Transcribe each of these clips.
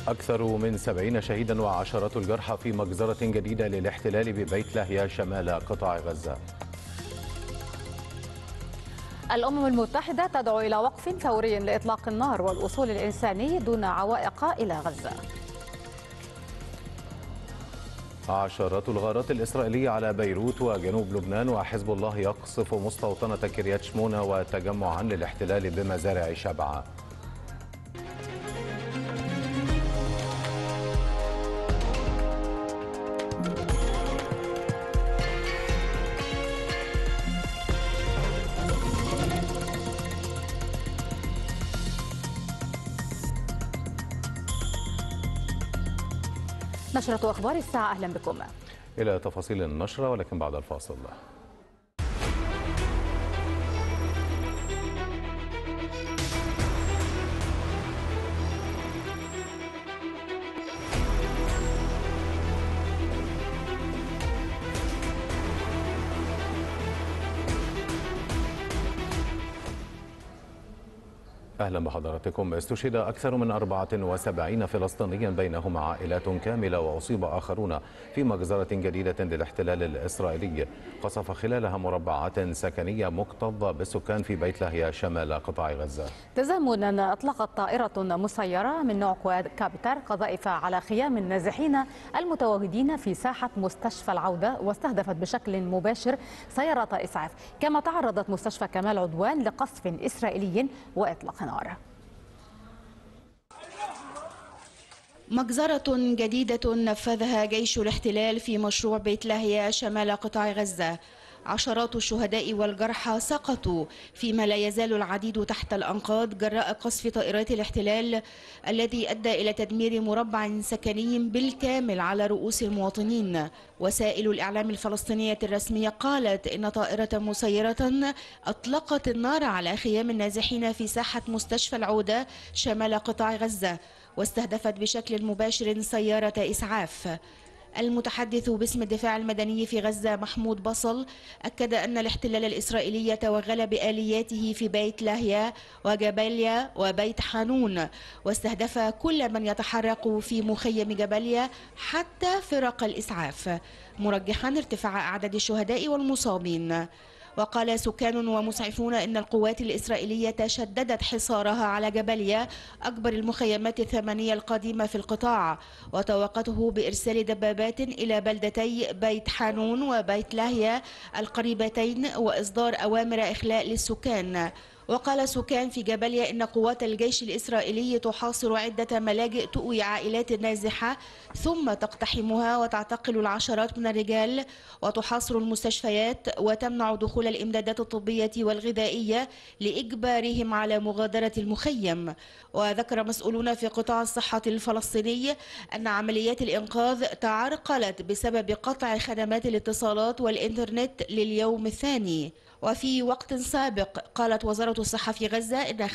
أكثر من 70 شهيدا وعشرات الجرحى في مجزرة جديدة للاحتلال ببيت لاهيا شمال قطاع غزة. الأمم المتحدة تدعو إلى وقف فوري لإطلاق النار والوصول الإنساني دون عوائق إلى غزة. عشرات الغارات الإسرائيلية على بيروت وجنوب لبنان، وحزب الله يقصف مستوطنة كريات شمونة وتجمعا للاحتلال بمزارع شبعة. نشرة أخبار الساعة، أهلا بكم. إلى تفاصيل النشرة ولكن بعد الفاصل. أهلا بحضراتكم. استشهد أكثر من 74 فلسطينيا بينهم عائلات كاملة، وأصيب آخرون في مجزرة جديدة للاحتلال الإسرائيلي قصف خلالها مربعات سكنية مكتظة بالسكان في بيت لاهيا شمال قطاع غزة. تزامنا أطلقت طائرة مسيرة من نوع كابتر قذائف على خيام النازحين المتواجدين في ساحة مستشفى العودة، واستهدفت بشكل مباشر سيارة إسعاف. كما تعرضت مستشفى كمال عدوان لقصف إسرائيلي وإطلاق نار. مجزرة جديدة نفذها جيش الاحتلال في مشروع بيت لاهيا شمال قطاع غزة. عشرات الشهداء والجرحى سقطوا، فيما لا يزال العديد تحت الأنقاض جراء قصف طائرات الاحتلال الذي أدى إلى تدمير مربع سكني بالكامل على رؤوس المواطنين. وسائل الإعلام الفلسطينية الرسمية قالت إن طائرة مسيرة أطلقت النار على خيام النازحين في ساحة مستشفى العودة شمال قطاع غزة، واستهدفت بشكل مباشر سيارة إسعاف. المتحدث باسم الدفاع المدني في غزة محمود بصل أكد أن الاحتلال الإسرائيلي توغل بآلياته في بيت لاهيا وجباليا وبيت حانون، واستهدف كل من يتحرك في مخيم جباليا حتى فرق الإسعاف، مرجحا ارتفاع أعداد الشهداء والمصابين. وقال سكان ومسعفون إن القوات الإسرائيلية شددت حصارها على جباليا، أكبر المخيمات الثمانية القديمة في القطاع، وتوقته بإرسال دبابات إلى بلدتي بيت حانون وبيت لاهيا القريبتين، وإصدار أوامر إخلاء للسكان. وقال سكان في جباليا إن قوات الجيش الإسرائيلي تحاصر عدة ملاجئ تؤوي عائلات نازحة، ثم تقتحمها وتعتقل العشرات من الرجال، وتحاصر المستشفيات وتمنع دخول الإمدادات الطبية والغذائية لإجبارهم على مغادرة المخيم. وذكر مسؤولون في قطاع الصحة الفلسطيني أن عمليات الإنقاذ تعرقلت بسبب قطع خدمات الاتصالات والإنترنت لليوم الثاني. وفي وقت سابق قالت وزارة الصحة في غزة إن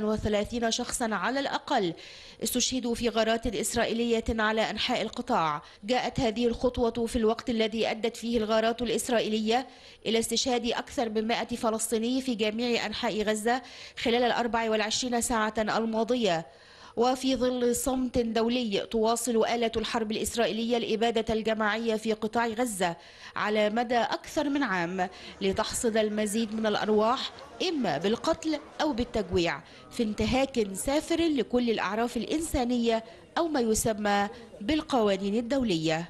35 شخصا على الأقل استشهدوا في غارات إسرائيلية على أنحاء القطاع. جاءت هذه الخطوة في الوقت الذي أدت فيه الغارات الإسرائيلية إلى استشهاد أكثر من 100 فلسطيني في جميع أنحاء غزة خلال 24 ساعة الماضية. وفي ظل صمت دولي تواصل آلة الحرب الإسرائيلية الإبادة الجماعية في قطاع غزة على مدى أكثر من عام لتحصد المزيد من الأرواح، إما بالقتل أو بالتجويع، في انتهاك سافر لكل الأعراف الإنسانية أو ما يسمى بالقوانين الدولية.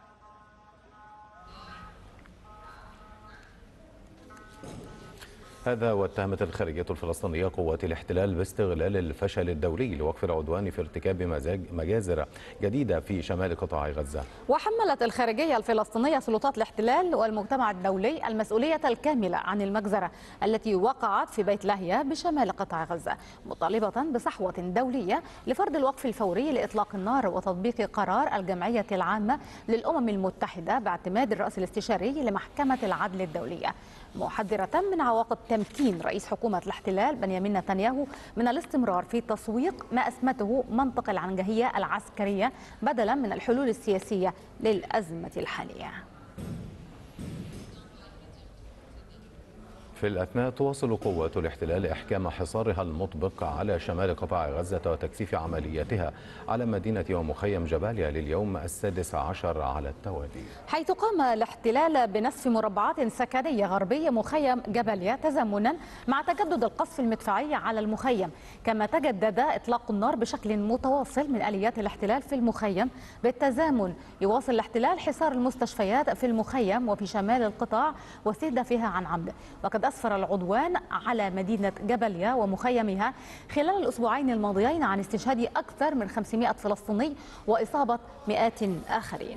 هذا واتهمت الخارجية الفلسطينية قوات الاحتلال باستغلال الفشل الدولي لوقف العدوان في ارتكاب مجازر جديدة في شمال قطاع غزة. وحملت الخارجية الفلسطينية سلطات الاحتلال والمجتمع الدولي المسؤولية الكاملة عن المجزرة التي وقعت في بيت لاهيا بشمال قطاع غزة، مطالبة بصحوة دولية لفرض الوقف الفوري لإطلاق النار وتطبيق قرار الجمعية العامة للأمم المتحدة باعتماد الرئيس الاستشاري لمحكمة العدل الدولية، محذرة من عواقب تمكين رئيس حكومة الاحتلال بنيامين نتنياهو من الاستمرار في تسويق ما أسمته منطق العنجهية العسكرية بدلا من الحلول السياسية للأزمة الحالية. في في الأثناء تواصل قوات الاحتلال إحكام حصارها المطبق على شمال قطاع غزة وتكثيف عملياتها على مدينة ومخيم جباليا لليوم ال16 على التوالي، حيث قام الاحتلال بنسف مربعات سكنية غربي مخيم جباليا تزامنا مع تجدد القصف المدفعي على المخيم. كما تجدد إطلاق النار بشكل متواصل من آليات الاحتلال في المخيم. بالتزامن يواصل الاحتلال حصار المستشفيات في المخيم وفي شمال القطاع واستهدافها عن عمد. وقد أسفر العدوان على مدينة جباليا ومخيمها خلال الأسبوعين الماضيين عن استشهاد أكثر من 500 فلسطيني وإصابة مئات آخرين.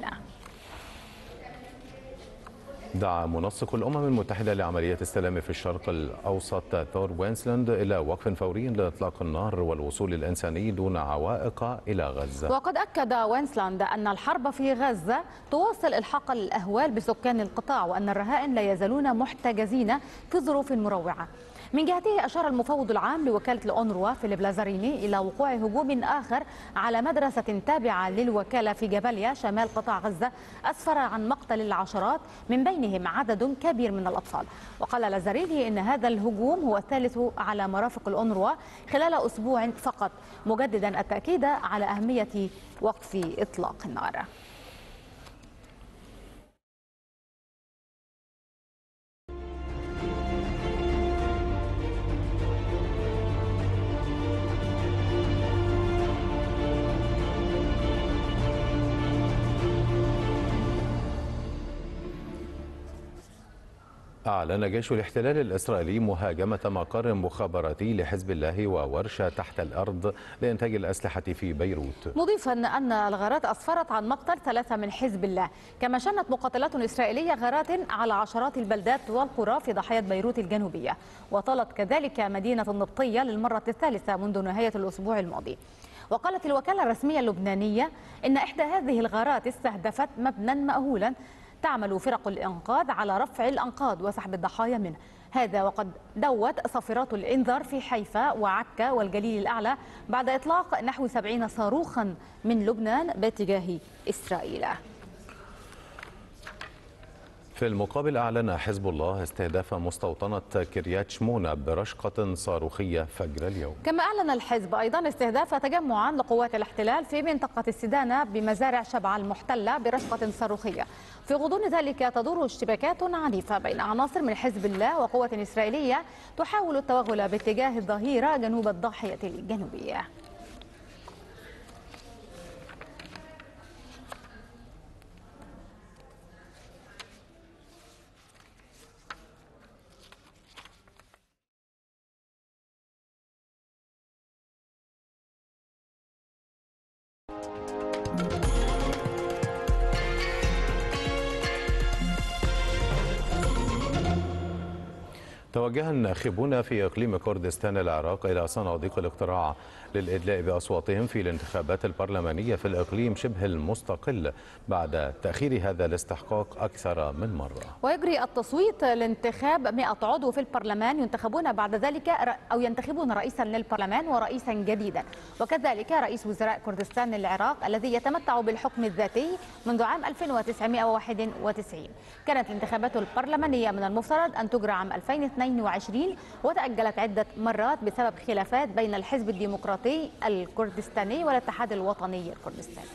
دعا منسق الأمم المتحدة لعملية السلام في الشرق الأوسط ثور وينسلاند إلى وقف فوري لإطلاق النار والوصول الإنساني دون عوائق إلى غزة. وقد أكد وينسلاند أن الحرب في غزة تواصل إلحاق الأهوال بسكان القطاع وأن الرهائن لا يزالون محتجزين في ظروف مروعة. من جهته أشار المفوض العام لوكالة الأونروا فيليب لازاريني إلى وقوع هجوم آخر على مدرسة تابعة للوكالة في جباليا شمال قطاع غزة أسفر عن مقتل العشرات من بينهم عدد كبير من الأطفال. وقال لازاريني إن هذا الهجوم هو الثالث على مرافق الأونروا خلال أسبوع فقط، مجددا التأكيد على أهمية وقف إطلاق النار. أعلن جيش الاحتلال الإسرائيلي مهاجمة مقر مخابراتي لحزب الله وورشة تحت الأرض لإنتاج الأسلحة في بيروت، مضيفا أن الغارات أسفرت عن مقتل 3 من حزب الله. كما شنت مقاتلات إسرائيلية غارات على عشرات البلدات والقرى في ضاحية بيروت الجنوبية، وطالت كذلك مدينة النبطية للمرة الثالثة منذ نهاية الأسبوع الماضي. وقالت الوكالة الرسمية اللبنانية إن إحدى هذه الغارات استهدفت مبنى مأهولا تعمل فرق الإنقاذ على رفع الأنقاض وسحب الضحايا منه. هذا وقد دوت صافرات الإنذار في حيفا وعكا والجليل الأعلى بعد إطلاق نحو 70 صاروخا من لبنان باتجاه إسرائيل. في المقابل أعلن حزب الله استهداف مستوطنة كريات شمونة برشقة صاروخية فجر اليوم. كما أعلن الحزب أيضا استهداف تجمعا لقوات الاحتلال في منطقة السدانة بمزارع شبعة المحتلة برشقة صاروخية. في غضون ذلك تدور اشتباكات عنيفة بين عناصر من حزب الله وقوة إسرائيلية تحاول التوغل باتجاه الظهيرة جنوب الضاحية الجنوبية. توجه الناخبون في إقليم كردستان العراق إلى صناديق الاقتراع للإدلاء بأصواتهم في الانتخابات البرلمانية في الإقليم شبه المستقل بعد تأخير هذا الاستحقاق أكثر من مرة. ويجري التصويت لانتخاب 100 عضو في البرلمان ينتخبون بعد ذلك أو ينتخبون رئيسا للبرلمان ورئيسا جديدا، وكذلك رئيس وزراء كردستان العراق الذي يتمتع بالحكم الذاتي منذ عام 1991. كانت الانتخابات البرلمانية من المفترض أن تجرى عام 2022 وتأجلت عدة مرات بسبب خلافات بين الحزب الديمقراطي الكردستاني والاتحاد الوطني الكردستاني.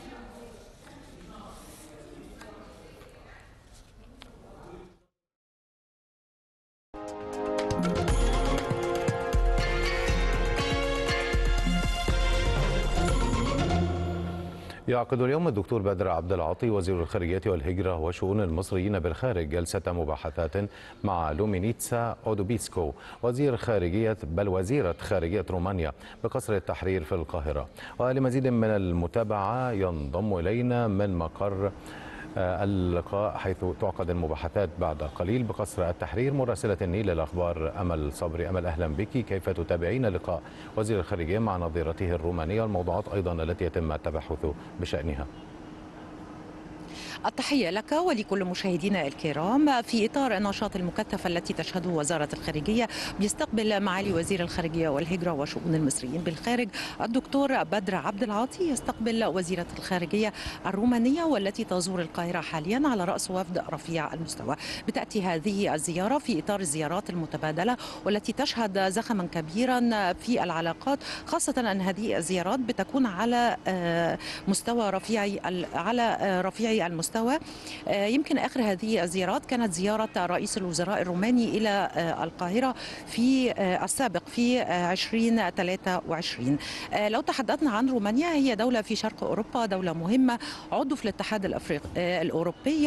يعقد اليوم الدكتور بدر عبد العاطي وزير الخارجية والهجرة وشؤون المصريين بالخارج جلسة مباحثات مع لومينيتسا أودوبيسكو وزيرة خارجية رومانيا بقصر التحرير في القاهرة. ولمزيد من المتابعة ينضم إلينا من مقر اللقاء حيث تعقد المباحثات بعد قليل بقصر التحرير مراسلة النيل للأخبار أمل صبري. أمل، أهلا بك. كيف تتابعين لقاء وزير الخارجية مع نظيرته الرومانية والموضوعات أيضا التي يتم التباحث بشأنها؟ التحية لك ولكل مشاهدينا الكرام. في إطار النشاط المكثف التي تشهده وزارة الخارجية، بيستقبل معالي وزير الخارجية والهجرة وشؤون المصريين بالخارج الدكتور بدر عبد العاطي، يستقبل وزيرة الخارجية الرومانية والتي تزور القاهرة حاليا على رأس وفد رفيع المستوى. بتأتي هذه الزيارة في إطار الزيارات المتبادلة والتي تشهد زخما كبيرا في العلاقات، خاصة أن هذه الزيارات بتكون على مستوى رفيعي المستوى. يمكن آخر هذه الزيارات كانت زيارة رئيس الوزراء الروماني إلى القاهرة في السابق في 2023. لو تحدثنا عن رومانيا، هي دولة في شرق أوروبا، دولة مهمة، عضو في الاتحاد الأوروبي.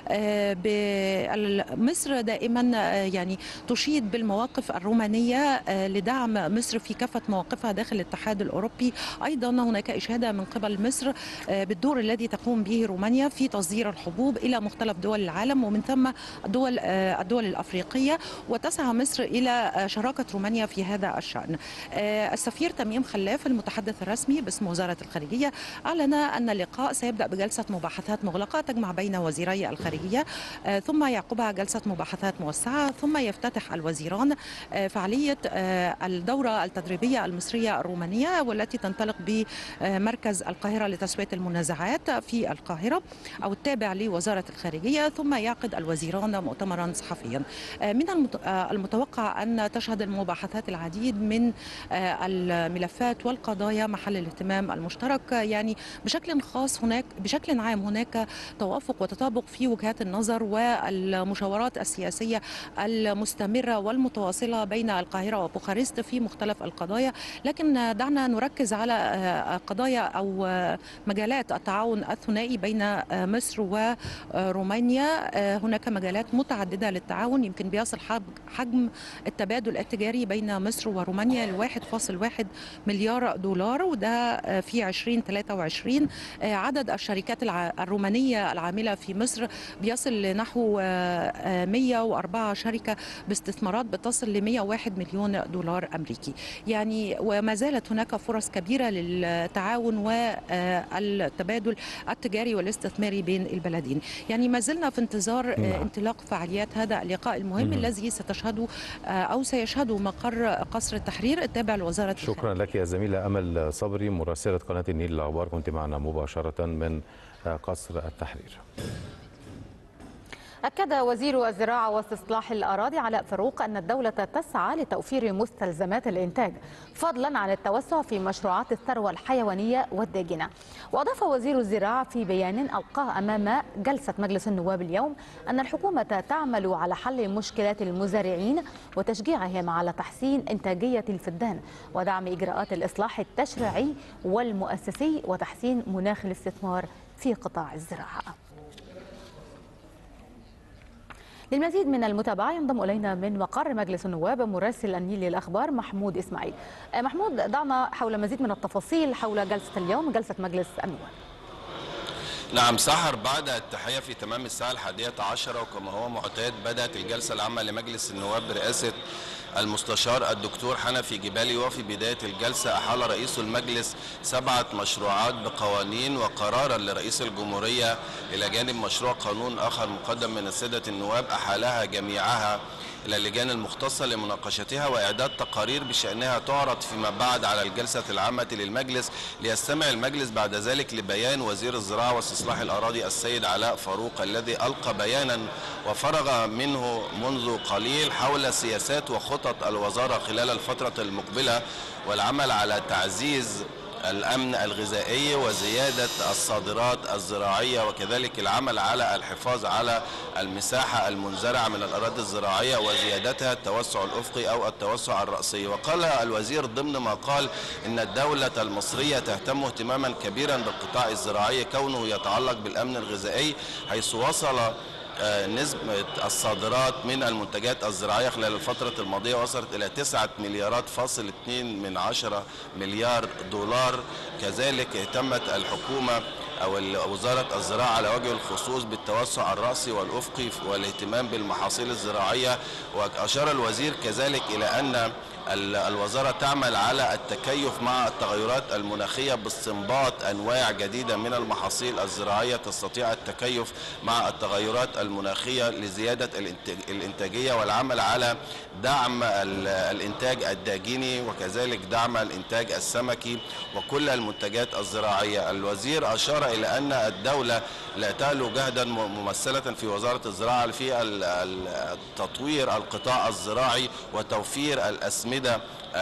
مصر دائما يعني تشيد بالمواقف الرومانية لدعم مصر في كافة مواقفها داخل الاتحاد الأوروبي. أيضا هناك إشادة من قبل مصر بالدور الذي تقوم به رومانيا في تصدير الحبوب إلى مختلف دول العالم ومن ثم الدول الأفريقية، وتسعى مصر إلى شراكة رومانيا في هذا الشأن. السفير تميم خلاف المتحدث الرسمي باسم وزارة الخارجية أعلن أن اللقاء سيبدأ بجلسة مباحثات مغلقة تجمع بين وزيري الخارجية، ثم يعقبها جلسة مباحثات موسعة، ثم يفتتح الوزيران فعالية الدورة التدريبية المصرية الرومانية والتي تنطلق بمركز القاهرة لتسوية المنازعات في القاهرة أو التابع لوزارة الخارجية، ثم يعقد الوزيران مؤتمرا صحفيا. من المتوقع أن تشهد المباحثات العديد من الملفات والقضايا محل الاهتمام المشترك. يعني بشكل عام هناك توافق وتطابق في وجهات النظر والمشاورات السياسية المستمرة والمتواصلة بين القاهرة وبوخارست في مختلف القضايا، لكن دعنا نركز على قضايا أو مجالات التعاون الثنائي بين مصر ورومانيا. هناك مجالات متعددة للتعاون، يمكن بيصل حجم التبادل التجاري بين مصر ورومانيا ل 1.1 مليار دولار، وده في 2023. عدد الشركات الرومانية العاملة في مصر بيصل لنحو 104 شركة باستثمارات بتصل ل 101 مليون دولار أمريكي. يعني وما زالت هناك فرص كبيرة للتعاون والتبادل التجاري والاستثماري بين البلدين. يعني ما زلنا في انتظار انطلاق فعاليات هذا اللقاء المهم الذي ستشهده أو سيشهده مقر قصر التحرير التابع لوزارة الخارجية. شكرا لك يا زميلة أمل صبري مراسلة قناة النيل للأخبار، كنت معنا مباشرة من قصر التحرير. أكد وزير الزراعة واستصلاح الأراضي علاء فاروق أن الدولة تسعى لتوفير مستلزمات الإنتاج فضلا عن التوسع في مشروعات الثروة الحيوانية والداجنة. وأضاف وزير الزراعة في بيان ألقاه أمام جلسة مجلس النواب اليوم أن الحكومة تعمل على حل مشكلات المزارعين وتشجيعهم على تحسين إنتاجية الفدان ودعم إجراءات الإصلاح التشريعي والمؤسسي وتحسين مناخ الاستثمار في قطاع الزراعة. للمزيد من المتابعة ينضم إلينا من مقر مجلس النواب مراسل النيل للأخبار محمود إسماعيل. محمود، ضعنا حول مزيد من التفاصيل حول جلسة اليوم، جلسة مجلس النواب. نعم سحر، بعد التحية في تمام الساعة 11 وكما هو معتاد بدأت الجلسة العامة لمجلس النواب برئاسة المستشار الدكتور حنفي جبالي. وفي بداية الجلسة أحال رئيس المجلس 7 مشروعات بقوانين وقرارا لرئيس الجمهورية إلى جانب مشروع قانون آخر مقدم من السادة النواب أحالها جميعها إلى اللجان المختصة لمناقشتها وإعداد تقارير بشأنها تعرض فيما بعد على الجلسة العامة للمجلس، ليستمع المجلس بعد ذلك لبيان وزير الزراعة واستصلاح الأراضي السيد علاء فاروق الذي ألقى بيانا وفرغ منه منذ قليل حول سياسات وخطط الوزارة خلال الفترة المقبلة والعمل على تعزيز الأمن الغذائي وزيادة الصادرات الزراعية وكذلك العمل على الحفاظ على المساحة المنزرعة من الأراضي الزراعية وزيادتها التوسع الأفقي أو التوسع الرأسي. وقال الوزير ضمن ما قال إن الدولة المصرية تهتم اهتماما كبيرا بالقطاع الزراعي كونه يتعلق بالأمن الغذائي، حيث وصل نسبة الصادرات من المنتجات الزراعية خلال الفترة الماضية وصلت إلى 9.2 مليار دولار. كذلك اهتمت الحكومة أو وزارة الزراعة على وجه الخصوص بالتوسع الرأسي والأفقي والاهتمام بالمحاصيل الزراعية. وأشار الوزير كذلك إلى أن الوزارة تعمل على التكيف مع التغيرات المناخية باستنباط أنواع جديدة من المحاصيل الزراعية تستطيع التكيف مع التغيرات المناخية لزيادة الإنتاجية، والعمل على دعم الإنتاج الداجيني وكذلك دعم الإنتاج السمكي وكل المنتجات الزراعية. الوزير أشار إلى أن الدولة لا تألو جهدا ممثلة في وزارة الزراعة في تطوير القطاع الزراعي وتوفير الأسمدة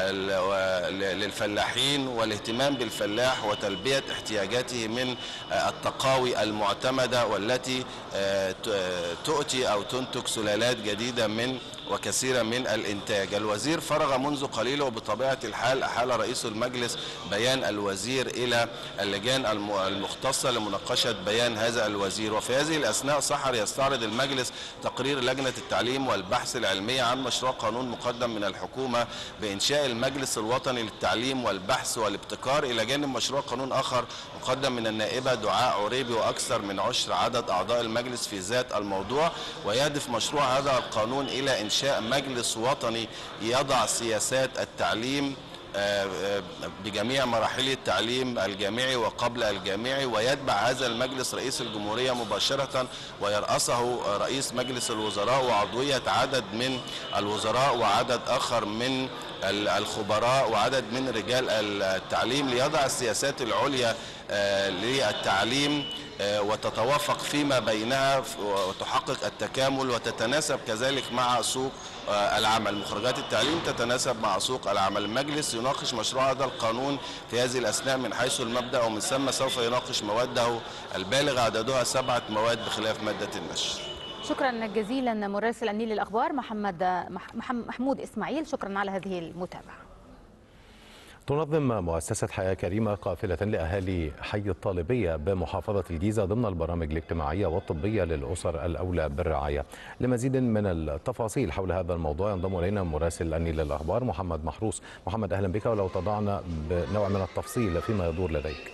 للفلاحين والاهتمام بالفلاح وتلبية احتياجاته من التقاوي المعتمدة والتي تؤتي أو تنتج سلالات جديدة من وكثيرا من الإنتاج. الوزير فرغ منذ قليل، وبطبيعة الحال أحال رئيس المجلس بيان الوزير إلى اللجان المختصة لمناقشة بيان هذا الوزير. وفي هذه الأثناء سحر يستعرض المجلس تقرير لجنة التعليم والبحث العلمي عن مشروع قانون مقدم من الحكومة بإنشاء المجلس الوطني للتعليم والبحث والابتكار، إلى جانب مشروع قانون آخر مقدم من النائبة دعاء عريبي وأكثر من 10 عدد أعضاء المجلس في ذات الموضوع. ويهدف مشروع هذا القانون إلى إنشاء مجلس وطني يضع سياسات التعليم بجميع مراحل التعليم الجامعي وقبل الجامعي، ويتبع هذا المجلس رئيس الجمهورية مباشرة ويرأسه رئيس مجلس الوزراء وعضوية عدد من الوزراء وعدد آخر من الخبراء وعدد من رجال التعليم ليضع السياسات العليا للتعليم وتتوافق فيما بينها وتحقق التكامل وتتناسب كذلك مع سوق العمل. مخرجات التعليم تتناسب مع سوق العمل. المجلس يناقش مشروع هذا القانون في هذه الأثناء من حيث المبدأ، ومن ثم سوف يناقش مواده البالغ عددها 7 مواد بخلاف مادة النشر. شكرا جزيلا مراسل النيل للأخبار محمود إسماعيل، شكرا على هذه المتابعة. تنظم مؤسسة حياة كريمة قافلة لأهالي حي الطالبية بمحافظة الجيزة ضمن البرامج الاجتماعية والطبية للأسر الأولى بالرعاية. لمزيد من التفاصيل حول هذا الموضوع ينضم إلينا مراسل النيل للأخبار محمد محروس. محمد أهلا بك، ولو تضعنا بنوع من التفصيل فيما يدور لديك.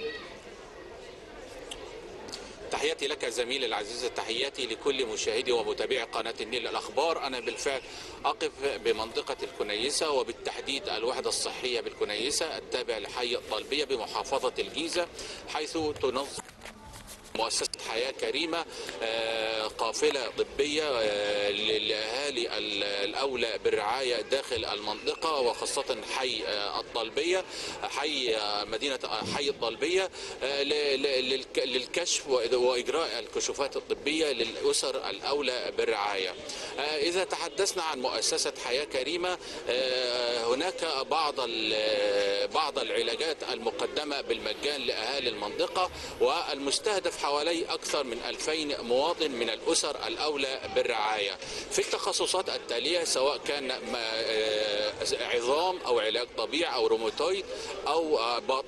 تحياتي لك زميلي العزيز، تحياتي لكل مشاهدي ومتابعي قناة النيل الأخبار. أنا بالفعل أقف بمنطقة الكنيسة وبالتحديد الوحدة الصحية بالكنيسة التابع لحي الطالبية بمحافظة الجيزة، حيث تنظم مؤسسة حياة كريمة قافلة طبية لأهالي الأولى بالرعاية داخل المنطقة وخاصة حي الطالبية، مدينة حي الطالبية، للكشف وإجراء الكشوفات الطبية للأسر الأولى بالرعاية. إذا تحدثنا عن مؤسسة حياة كريمة، هناك بعض العلاجات المقدمة بالمجان لأهالي المنطقة، والمستهدف حوالي أكثر من 2000 مواطن من الأسر الأولى بالرعاية في التخصصات التالية، سواء كان عظام أو علاج طبيعي أو روماتويد أو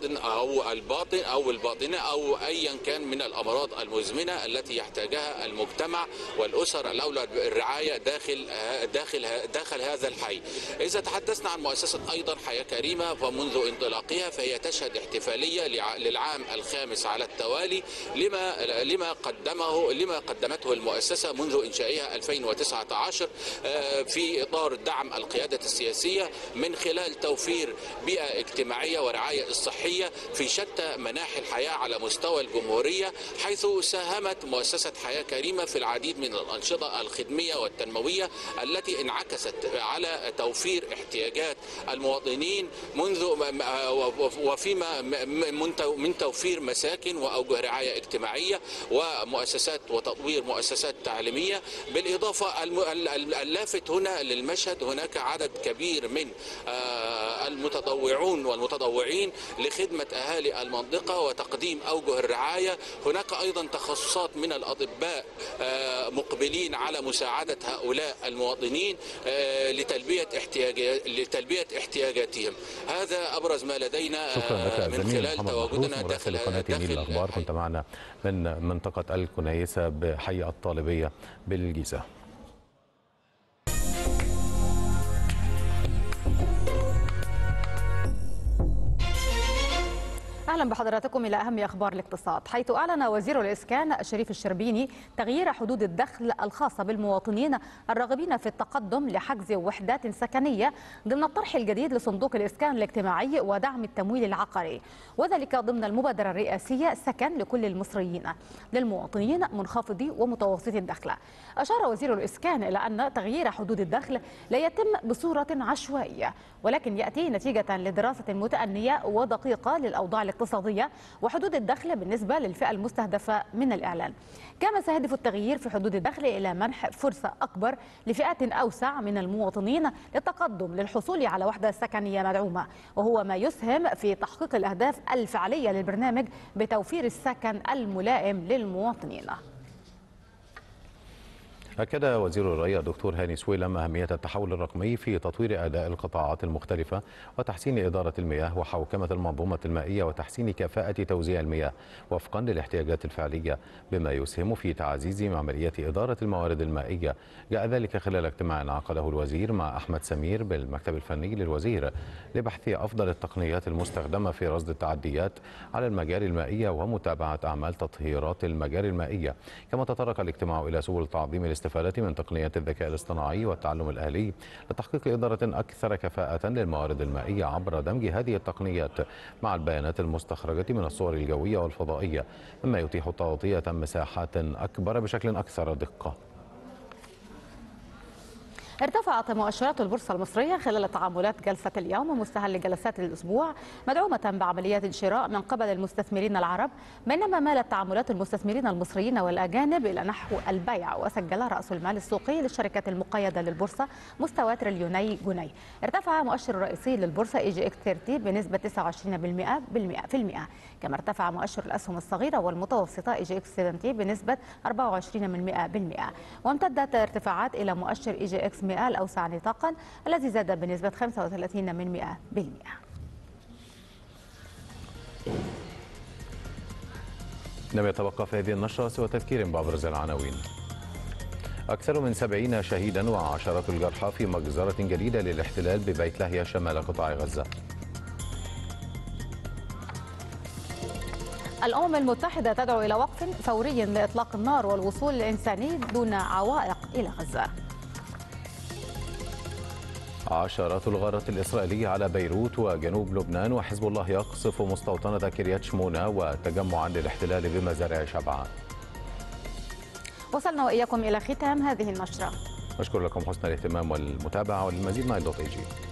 الباطنة أو أيا كان من الأمراض المزمنة التي يحتاجها المجتمع والأسر الأولى بالرعاية داخل هذا الحي. إذا تحدثنا عن مؤسسة أيضا حياة كريمة، فمنذ انطلاقها فهي تشهد احتفالية للعام الخامس على التوالي لما قدمته المؤسسة منذ إنشائها 2019 في إطار دعم القيادة السياسية من خلال توفير بيئة اجتماعية ورعاية صحية في شتى مناحي الحياة على مستوى الجمهورية، حيث ساهمت مؤسسة حياة كريمة في العديد من الأنشطة الخدمية والتنموية التي انعكست على توفير احتياجات المواطنين وفيما من توفير مساكن وأوجه رعاية اجتماعية ومؤسسات وتطوير مؤسسات تعليمية. بالإضافة اللافت هنا للمشهد هناك عدد كبير من المتطوعون والمتطوعين لخدمة أهالي المنطقة وتقديم أوجه الرعاية. هناك أيضا تخصصات من الأطباء مقبلين على مساعدة هؤلاء المواطنين لتلبية احتياجاتهم. هذا أبرز ما لدينا من خلال تواجدنا داخل الأخبار. كنت معنا من منطقة الكنيسة بحي الطالبية بالجيزة. أهلا بحضراتكم إلى أهم أخبار الاقتصاد، حيث أعلن وزير الإسكان شريف الشربيني تغيير حدود الدخل الخاصة بالمواطنين الراغبين في التقدم لحجز وحدات سكنية ضمن الطرح الجديد لصندوق الإسكان الاجتماعي ودعم التمويل العقاري، وذلك ضمن المبادرة الرئاسية سكن لكل المصريين للمواطنين منخفضي ومتوسطي الدخل. أشار وزير الإسكان إلى أن تغيير حدود الدخل لا يتم بصورة عشوائية، ولكن يأتي نتيجة لدراسة متأنية ودقيقة للأوضاع الاقتصادية وحدود الدخل بالنسبة للفئة المستهدفة من الإعلان. كما سيهدف التغيير في حدود الدخل إلى منح فرصة أكبر لفئات أوسع من المواطنين للتقدم للحصول على وحدة سكنية مدعومة، وهو ما يسهم في تحقيق الأهداف الفعلية للبرنامج بتوفير السكن الملائم للمواطنين. أكد وزير الري الدكتور هاني سويلم أهمية التحول الرقمي في تطوير أداء القطاعات المختلفة وتحسين إدارة المياه وحوكمة المنظومة المائية وتحسين كفاءة توزيع المياه وفقا للاحتياجات الفعلية، بما يسهم في تعزيز عملية إدارة الموارد المائية. جاء ذلك خلال اجتماع عقده الوزير مع أحمد سمير بالمكتب الفني للوزير لبحث أفضل التقنيات المستخدمة في رصد التعديات على المجاري المائية ومتابعة أعمال تطهيرات المجاري المائية. كما تطرق الاجتماع إلى سبل تعظيم الاستفادة من تقنيات الذكاء الاصطناعي والتعلم الآلي لتحقيق إدارة أكثر كفاءة للموارد المائية عبر دمج هذه التقنيات مع البيانات المستخرجة من الصور الجوية والفضائية، مما يتيح تغطية مساحات أكبر بشكل أكثر دقة. ارتفعت مؤشرات البورصة المصرية خلال تعاملات جلسة اليوم مستهل جلسات الأسبوع مدعومة بعمليات شراء من قبل المستثمرين العرب، بينما مالت تعاملات المستثمرين المصريين والأجانب إلى نحو البيع، وسجل رأس المال السوقي للشركات المقيدة للبورصة مستوى تريليوني جنيه. ارتفع مؤشر الرئيسي للبورصة EGX 30 بنسبة 29%، كما ارتفع مؤشر الأسهم الصغيرة والمتوسطة EGX 70 بنسبة 24%، وامتدت ارتفاعات إلى مؤشر EGX 100 الأوسع نطاقا الذي زاد بنسبة 35%. لم يتبقى في هذه النشرة سوى تذكير بأبرز العناوين. أكثر من 70 شهيدا وعشرات الجرحى في مجزرة جديدة للاحتلال ببيت لاهيا شمال قطاع غزة. الأمم المتحدة تدعو إلى وقف فوري لإطلاق النار والوصول الإنساني دون عوائق إلى غزة. عشرات الغارات الإسرائيلية على بيروت وجنوب لبنان، وحزب الله يقصف مستوطنة كريات شمونة وتجمعا للاحتلال بمزارع شبعة. وصلنا وإياكم إلى ختام هذه النشرة. أشكر لكم حسن الاهتمام والمتابعة، وللمزيد من .ag.